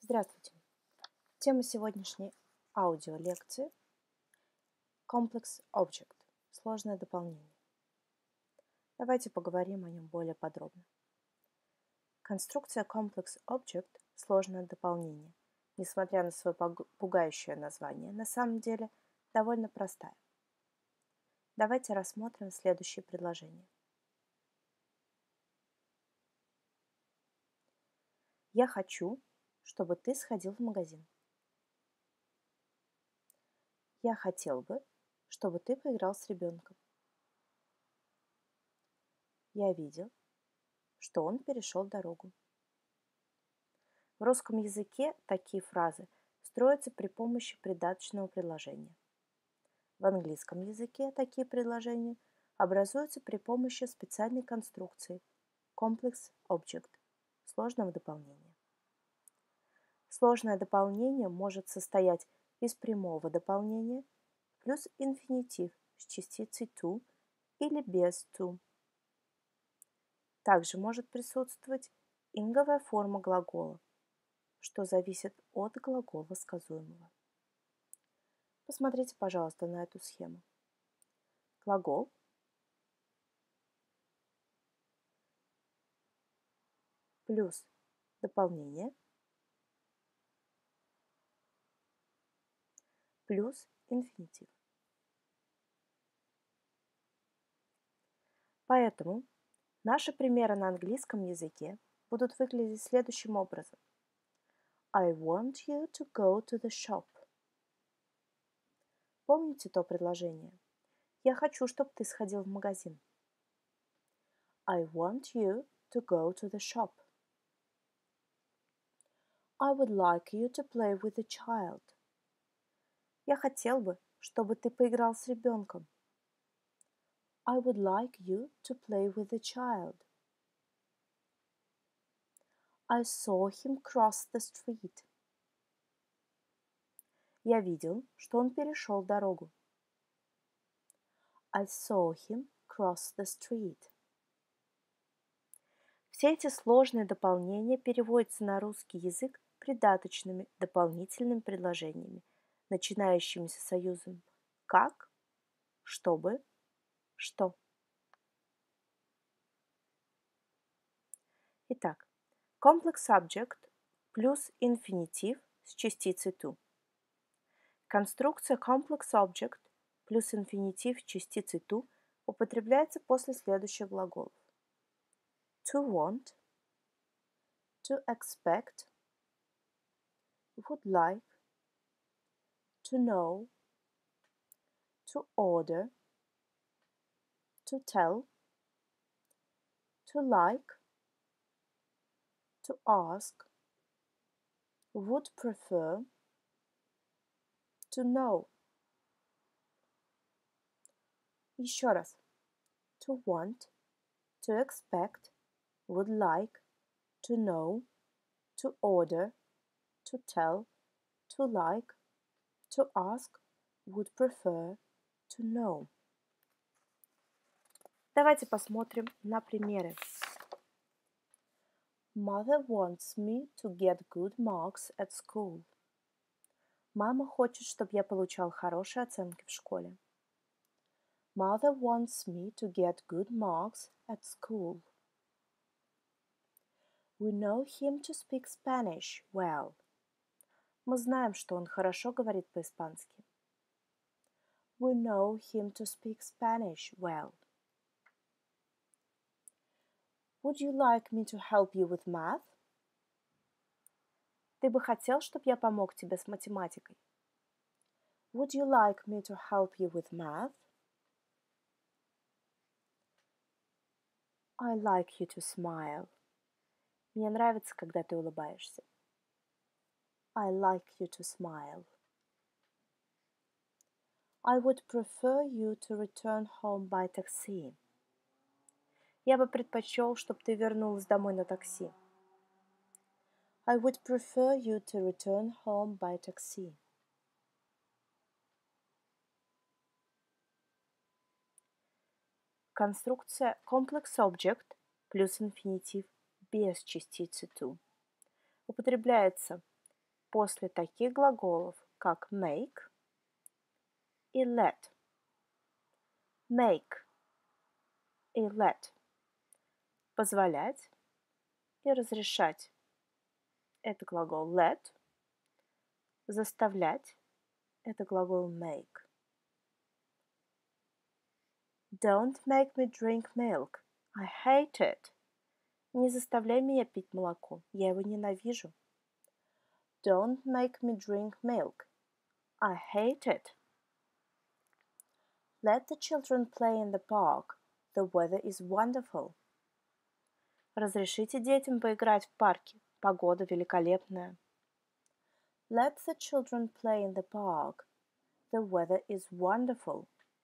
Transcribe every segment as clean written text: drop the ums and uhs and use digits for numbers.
Здравствуйте! Тема сегодняшней аудиолекции – Complex Object – сложное дополнение. Давайте поговорим о нем более подробно. Конструкция Complex Object – сложное дополнение, несмотря на свое пугающее название, на самом деле довольно простая. Давайте рассмотрим следующие предложения. Я хочу, чтобы ты сходил в магазин. Я хотел бы, чтобы ты поиграл с ребенком. Я видел, что он перешел дорогу. В русском языке такие фразы строятся при помощи придаточного предложения. В английском языке такие предложения образуются при помощи специальной конструкции Complex Object – сложного дополнения. Сложное дополнение может состоять из прямого дополнения плюс инфинитив с частицей to или без to. Также может присутствовать инговая форма глагола, что зависит от глагола сказуемого. Посмотрите, пожалуйста, на эту схему. Глагол плюс дополнение плюс инфинитив. Поэтому наши примеры на английском языке будут выглядеть следующим образом. I want you to go to the shop. Помните то предложение? Я хочу, чтобы ты сходил в магазин. I want you to go to the shop. I would like you to play with the child. Я хотел бы, чтобы ты поиграл с ребенком. I would like you to play with the child. I saw him cross the street. Я видел, что он перешел дорогу. I saw him cross the street. Все эти сложные дополнения переводятся на русский язык придаточными дополнительными предложениями, начинающимися союзом «как», «чтобы», «что». Итак, complex subject плюс инфинитив с частицей to. Конструкция complex object плюс инфинитив с частицей to употребляется после следующих глаголов. To want, to expect, would like, to know, to order, to tell, to like, to ask, would prefer, to know. Еще раз. To want, to expect, would like, to know, to order, to tell, to like, to ask, would prefer, to know. Давайте посмотрим на примеры. Mother wants me to get good marks at school. Мама хочет, чтобы я получал хорошие оценки в школе. Mother wants me to get good marks at school. We know him to speak Spanish well. Мы знаем, что он хорошо говорит по-испански. We know him to speak Spanish well. Would you like me to help you with math? Ты бы хотел, чтобы я помог тебе с математикой? Would you like me to help you with math? I like you to smile. Мне нравится, когда ты улыбаешься. I like you to smile. I would prefer you to return home by taxi. Я бы предпочел, чтобы ты вернулась домой на такси. I would prefer you to return home by taxi. Конструкция complex object плюс инфинитив без частицы to употребляется после таких глаголов, как make и let. Make и let. Позволять и разрешать. Это глагол let. Заставлять. Это глагол make. Don't make me drink milk. I hate it. Не заставляй меня пить молоко. Я его ненавижу. Don't make me drink milk. I hate it. Let the children play in the park. The weather is wonderful. Разрешите детям поиграть в парке. Погода великолепная. Let the children play in the park. The weather is wonderful.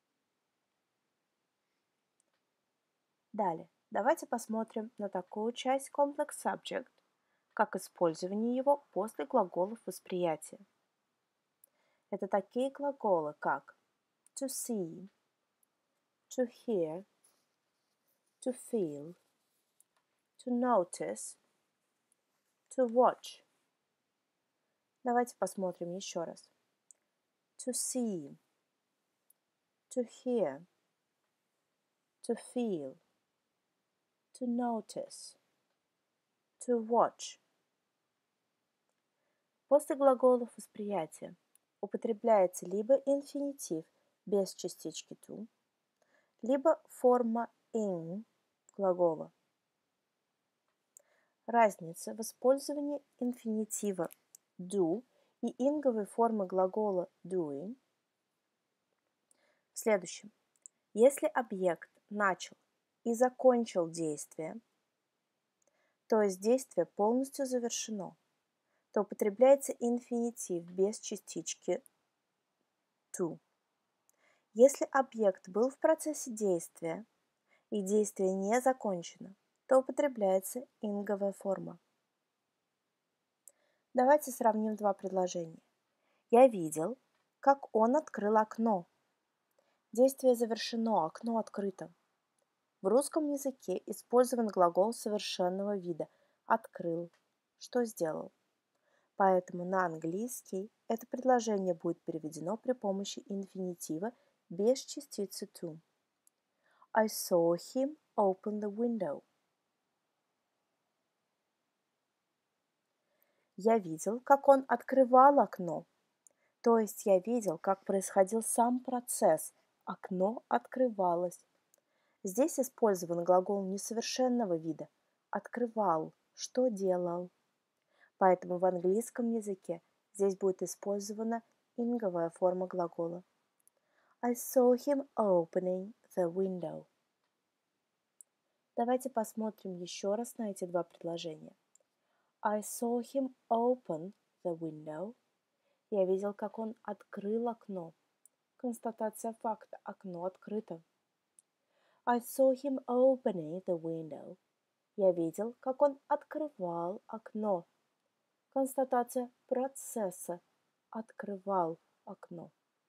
Далее, давайте посмотрим на такую часть complex subject, как использование его после глаголов восприятия. Это такие глаголы, как to see, to hear, to feel, to notice, to watch. Давайте посмотрим еще раз. To see, to hear, to feel, to notice, to watch. После глаголов восприятия употребляется либо инфинитив без частички to, либо форма in глагола. Разница в использовании инфинитива do и инговой формы глагола doing в следующем. Если объект начал и закончил действие, то есть действие полностью завершено, то употребляется инфинитив без частички to. Если объект был в процессе действия и действие не закончено, то употребляется инговая форма. Давайте сравним два предложения. Я видел, как он открыл окно. Действие завершено, окно открыто. В русском языке использован глагол совершенного вида «открыл», что сделал. Поэтому на английский это предложение будет переведено при помощи инфинитива без частицы to. I saw him open the window. Я видел, как он открывал окно. То есть я видел, как происходил сам процесс. Окно открывалось. Здесь использован глагол несовершенного вида. Открывал. Что делал? Поэтому в английском языке здесь будет использована инговая форма глагола. I saw him opening the window. Давайте посмотрим еще раз на эти два предложения. I saw him open the window. Я видел, как он открыл окно. Констатация факта. Окно открыто. I saw him opening the window. Я видел, как он открывал окно. Констатация процесса. Открывал окно.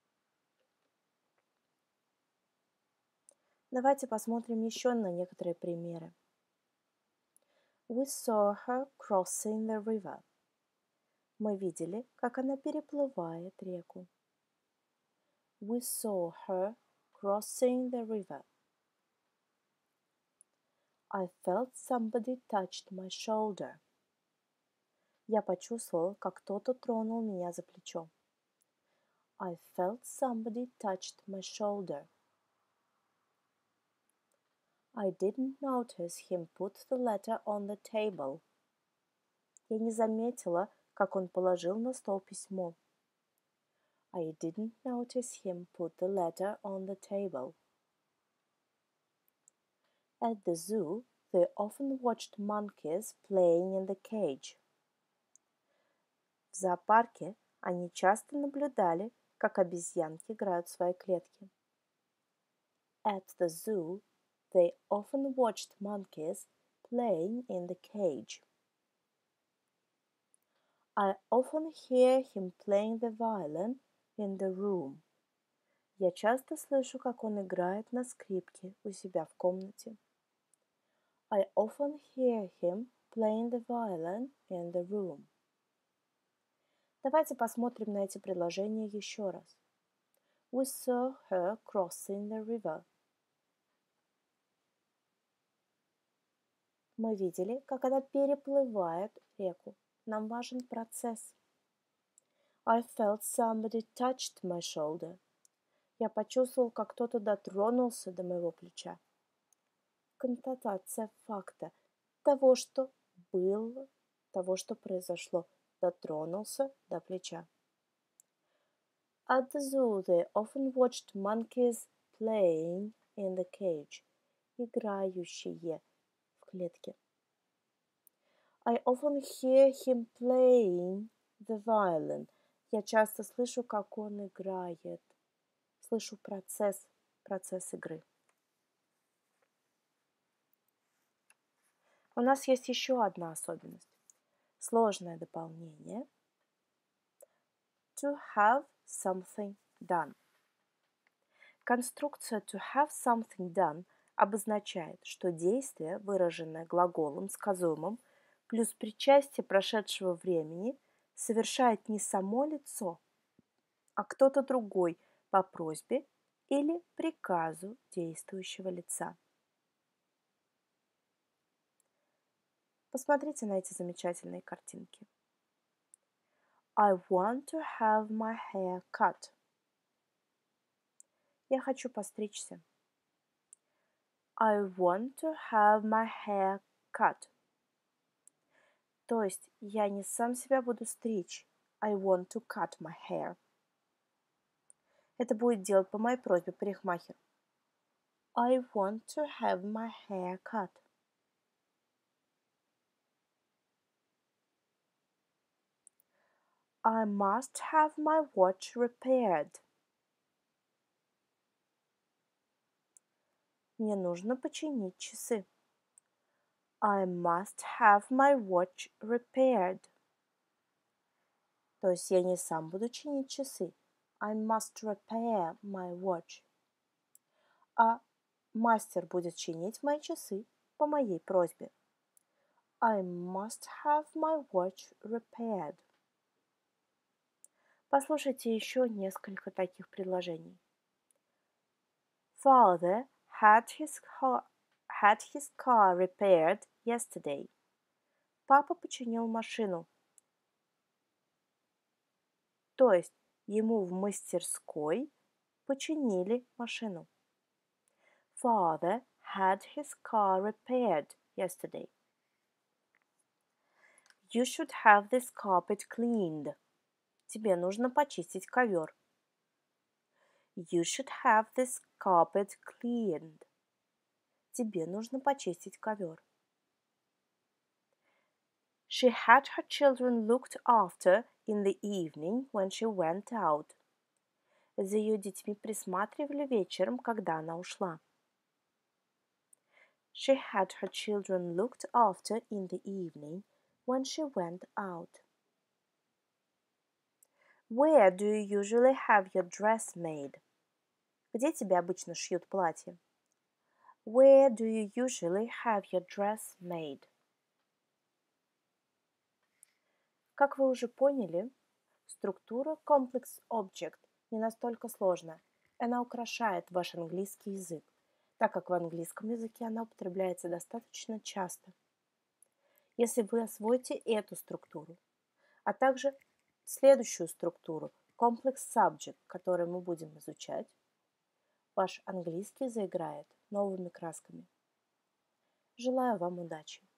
Давайте посмотрим еще на некоторые примеры. We saw her crossing the river. Мы видели, как она переплывает реку. We saw her crossing the river. I felt somebody touched my shoulder. Я почувствовал, как кто-то тронул меня за плечо. I felt somebody touched my shoulder. I didn't notice him put the letter on the table. Я не заметила, как он положил на стол письмо. I didn't notice him put the letter on the table. At the zoo, they often watched monkeys playing in the cage. В зоопарке они часто наблюдали, как обезьянки играют в свои клетки. At the zoo, they often watched monkeys playing in the cage. I often hear him playing the violin in the room. Я часто слышу, как он играет на скрипке у себя в комнате. I often hear him playing the violin in the room. Давайте посмотрим на эти предложения еще раз. We saw her crossing the river. Мы видели, как она переплывает реку. Нам важен процесс. I felt somebody touched my shoulder. Я почувствовал, как кто-то дотронулся до моего плеча. Констатация факта того, что было, того, что произошло, дотронулся до плеча. At the zoo they often watched monkeys playing in the cage. Играющие в клетке. I often hear him playing the violin. Я часто слышу, как он играет. Слышу процесс игры. У нас есть еще одна особенность. Сложное дополнение. To have something done. Конструкция to have something done обозначает, что действие, выраженное глаголом сказуемым, плюс причастие прошедшего времени, совершает не само лицо, а кто-то другой по просьбе или приказу действующего лица. Посмотрите на эти замечательные картинки. I want to have my hair cut. Я хочу постричься. I want to have my hair cut. То есть я не сам себя буду стричь. I want to cut my hair. Это будет делать по моей просьбе парикмахер. I want to have my hair cut. I must have my watch repaired. Мне нужно починить часы. I must have my watch repaired. То есть я не сам буду чинить часы. I must repair my watch. А мастер будет чинить мои часы по моей просьбе. I must have my watch repaired. Послушайте еще несколько таких предложений. Father had his car repaired yesterday. Папа починил машину. То есть ему в мастерской починили машину. Father had his car repaired yesterday. You should have this carpet cleaned. Тебе нужно почистить ковер. You should have this carpet cleaned. Тебе нужно почистить ковер. She had her children looked after in the evening when she went out. За ее детьми присматривали вечером, когда она ушла. She had her children looked after in the evening when she went out. Where do you usually have your dress made? Где тебе обычно шьют платье? Where do you usually have your dress made? Как вы уже поняли, структура Complex Object не настолько сложная. Она украшает ваш английский язык, так как в английском языке она употребляется достаточно часто. Если вы освоите эту структуру, а также следующую структуру Complex Subject, которую мы будем изучать, ваш английский заиграет новыми красками. Желаю вам удачи!